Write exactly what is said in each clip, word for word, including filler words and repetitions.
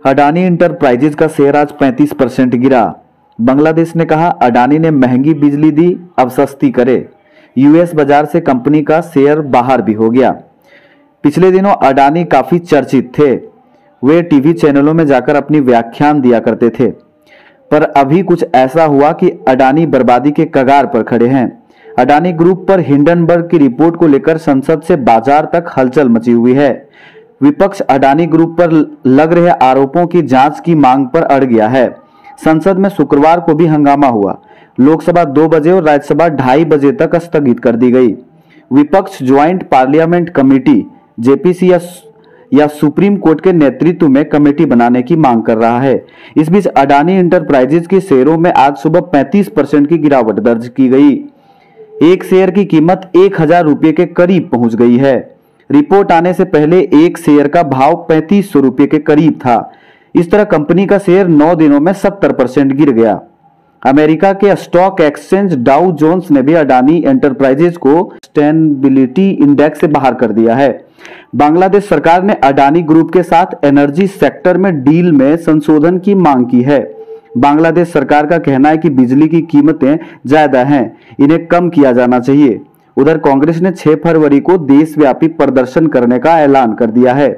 Adani Enterprises का share आज पैंतीस परसेंट गिरा। बांग्लादेश ने कहा अडानी ने महंगी बिजली दी, अब सस्ती करे। यूएस बाजार से कंपनी का शेयर बाहर भी हो गया। पिछले दिनों अडानी काफी चर्चित थे। वे टीवी चैनलों में जाकर अपनी व्याख्यान दिया करते थे, पर अभी कुछ ऐसा हुआ कि अडानी बर्बादी के कगार पर खड़े हैं। अडानी ग्रुप पर हिंडनबर्ग की रिपोर्ट को लेकर संसद से बाजार तक हलचल मची हुई है। विपक्ष अडानी ग्रुप पर लग रहे आरोपों की जांच की मांग पर अड़ गया है। संसद में शुक्रवार को भी हंगामा हुआ। लोकसभा दो बजे और राज्यसभा ढाई बजे तक स्थगित कर दी गई। विपक्ष ज्वाइंट पार्लियामेंट कमेटी जेपीसी या, या सुप्रीम कोर्ट के नेतृत्व में कमेटी बनाने की मांग कर रहा है। इस बीच अडानी इंटरप्राइजेज के शेयरों में आज सुबह पैंतीस परसेंट की गिरावट दर्ज की गई। एक शेयर की कीमत एक हजार रुपये के करीब पहुंच गई है। रिपोर्ट आने से पहले एक शेयर का भाव पैंतीस सौ रुपये के करीब था। इस तरह कंपनी का शेयर नौ दिनों में सत्तर परसेंट गिर गया। अमेरिका के स्टॉक एक्सचेंज डाउ जोन्स ने भी अडानी एंटरप्राइजेज को सस्टेनेबिलिटी इंडेक्स से बाहर कर दिया है। बांग्लादेश सरकार ने अडानी ग्रुप के साथ एनर्जी सेक्टर में डील में संशोधन की मांग की है। बांग्लादेश सरकार का कहना है कि बिजली की कीमतें ज्यादा हैं, इन्हें कम किया जाना चाहिए। उधर कांग्रेस ने छह फरवरी को देशव्यापी प्रदर्शन करने का ऐलान कर दिया है।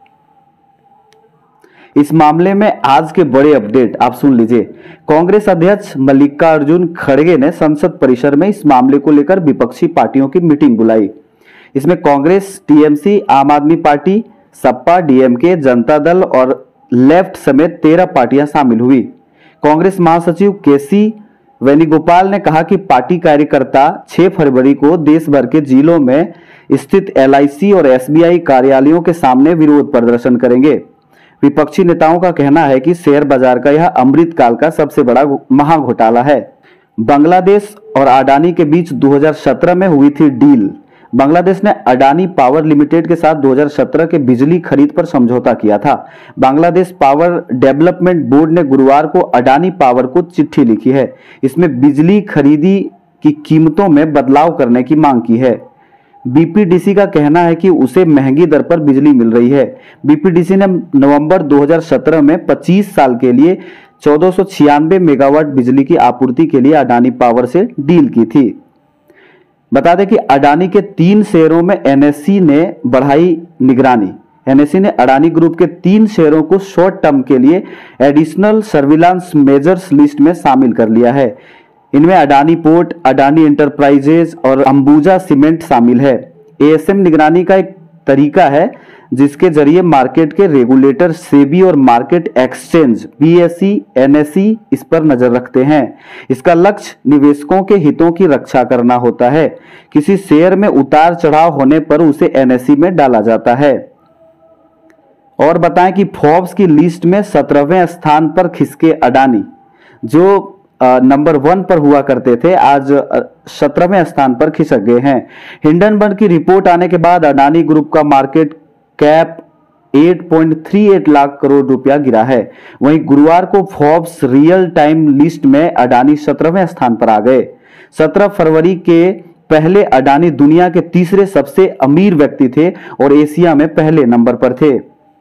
इस मामले में आज के बड़े अपडेट आप सुन लीजिए। कांग्रेस अध्यक्ष मल्लिकार्जुन खड़गे ने संसद परिसर में इस मामले को लेकर विपक्षी पार्टियों की मीटिंग बुलाई। इसमें कांग्रेस, टीएमसी, आम आदमी पार्टी, सपा, डीएमके, जनता दल और लेफ्ट समेत तेरह पार्टियां शामिल हुई। कांग्रेस महासचिव केसी वेणुगोपाल ने कहा कि पार्टी कार्यकर्ता छह फरवरी को देश भर के जिलों में स्थित एलआईसी और एसबीआई कार्यालयों के सामने विरोध प्रदर्शन करेंगे। विपक्षी नेताओं का कहना है कि शेयर बाजार का यह अमृतकाल का सबसे बड़ा महाघोटाला है। बांग्लादेश और अडानी के बीच दो हज़ार सत्रह में हुई थी डील। बांग्लादेश ने अडानी पावर लिमिटेड के साथ दो हज़ार सत्रह के बिजली खरीद पर समझौता किया था। बांग्लादेश पावर डेवलपमेंट बोर्ड ने गुरुवार को अडानी पावर को चिट्ठी लिखी है। इसमें बिजली खरीदी की कीमतों में बदलाव करने की मांग की है। बीपीडीसी का कहना है कि उसे महंगी दर पर बिजली मिल रही है। बीपीडीसी ने नवंबर दो हज़ार सत्रह में पच्चीस साल के लिए चौदह सौ छियानवे मेगावाट बिजली की आपूर्ति के लिए अडानी पावर से डील की थी। बता दें कि अडानी के तीन शेयरों में एनएसई ने बढ़ाई निगरानी। एनएसई ने अडानी ग्रुप के तीन शेयरों को शॉर्ट टर्म के लिए एडिशनल सर्विलांस मेजर्स लिस्ट में शामिल कर लिया है। इनमें अडानी पोर्ट, अडानी एंटरप्राइजेज और अंबुजा सीमेंट शामिल है। एएसएम निगरानी का एक तरीका है जिसके जरिए मार्केट के रेगुलेटर सेबी और मार्केट एक्सचेंज बीएसई, एनएसई इस पर नजर रखते हैं। इसका लक्ष्य निवेशकों के हितों की रक्षा करना होता है। किसी शेयर में उतार चढ़ाव होने पर उसे एनएसई में डाला जाता है। और बताएं कि फोर्ब्स की लिस्ट में सत्रहवें स्थान पर खिसके अडानी, जो नंबर वन पर हुआ करते थे, आज सत्रहवें स्थान पर खिसक गए हैं। हिंडनबर्ग की रिपोर्ट आने के बाद अडानी ग्रुप का मार्केट कैप आठ पॉइंट तीन आठ लाख करोड़ रुपया गिरा है। वहीं गुरुवार को फोर्ब्स रियल टाइम लिस्ट में अडानी सत्रहवें स्थान पर आ गए। सत्रह फरवरी के पहले अडानी दुनिया के तीसरे सबसे अमीर व्यक्ति थे और एशिया में पहले नंबर पर थे।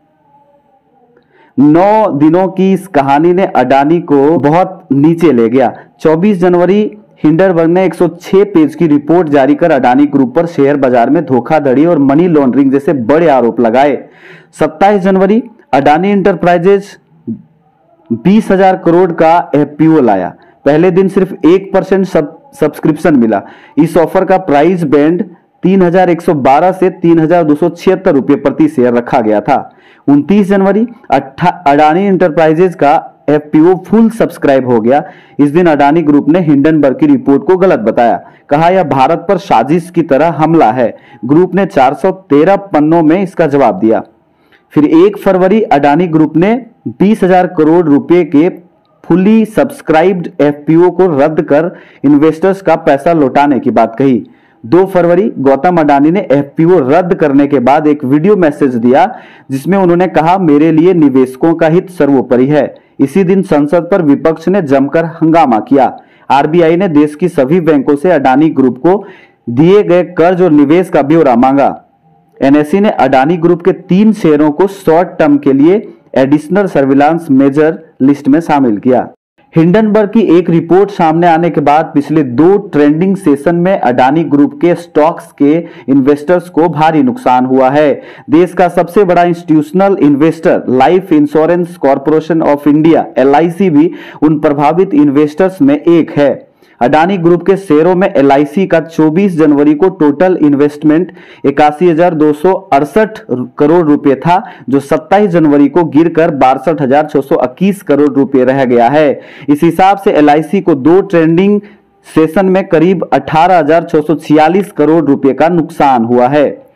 नौ दिनों की इस कहानी ने अडानी को बहुत नीचे ले गया। चौबीस जनवरी हिंडनबर्ग ने एक सौ छह पेज की रिपोर्ट जारी कर अडानी ग्रुप पर शेयर बाजार में धोखाधड़ी और मनी लॉन्ड्रिंग जैसे बड़े आरोप लगाए। सत्ताईस जनवरी अडानी इंटरप्राइजेज बीस हजार करोड़ का एफपीओ लाया। पहले दिन सिर्फ एक परसेंट सब्सक्रिप्शन मिला। इस ऑफर का प्राइस बैंड तीन हजार एक सौ बारह से तीन हजार दो सौ छिहत्तर रुपये प्रति शेयर रखा गया था। उनतीस जनवरी अडानी इंटरप्राइजेज का एफपीओ फुल सब्सक्राइब हो गया। इस दिन अडानी ग्रुप ने हिंडनबर्ग की रिपोर्ट को गलत बताया। कहा यह भारत पर साजिश की तरह हमला है। ग्रुप ने चार सौ तेरह पन्नों में इसका जवाब दिया। फिर एक फरवरी अडानी ग्रुप ने बीस हजार करोड़ रुपए के फुली सब्सक्राइब्ड एफपीओ को रद्द कर इन्वेस्टर्स का पैसा लौटाने की बात कही। दो फरवरी गौतम अडानी ने एफपीओ रद्द करने के बाद एक वीडियो मैसेज दिया जिसमें उन्होंने कहा, मेरे लिए निवेशकों का हित सर्वोपरि है। इसी दिन संसद पर विपक्ष ने जमकर हंगामा किया। आरबीआई ने देश की सभी बैंकों से अडानी ग्रुप को दिए गए कर्ज और निवेश का ब्यौरा मांगा। एनएसई ने अडानी ग्रुप के तीन शेयरों को शॉर्ट टर्म के लिए एडिशनल सर्विलांस मेजर लिस्ट में शामिल किया। हिंडनबर्ग की एक रिपोर्ट सामने आने के बाद पिछले दो ट्रेंडिंग सेशन में अडानी ग्रुप के स्टॉक्स के इन्वेस्टर्स को भारी नुकसान हुआ है। देश का सबसे बड़ा institutional investor life insurance corporation of India L I C भी उन प्रभावित इन्वेस्टर्स में एक है। अडानी ग्रुप के शेयरों में एल आई सी का चौबीस जनवरी को टोटल इन्वेस्टमेंट इक्यासी हजार दो सौ अड़सठ करोड़ रुपए था, जो सत्ताईस जनवरी को गिरकर बासठ हजार छह सौ इक्कीस करोड़ रुपए रह गया है। इस हिसाब से एल आई सी को दो ट्रेंडिंग सेशन में करीब अठारह हजार छह सौ छियालीस करोड़ रुपए का नुकसान हुआ है।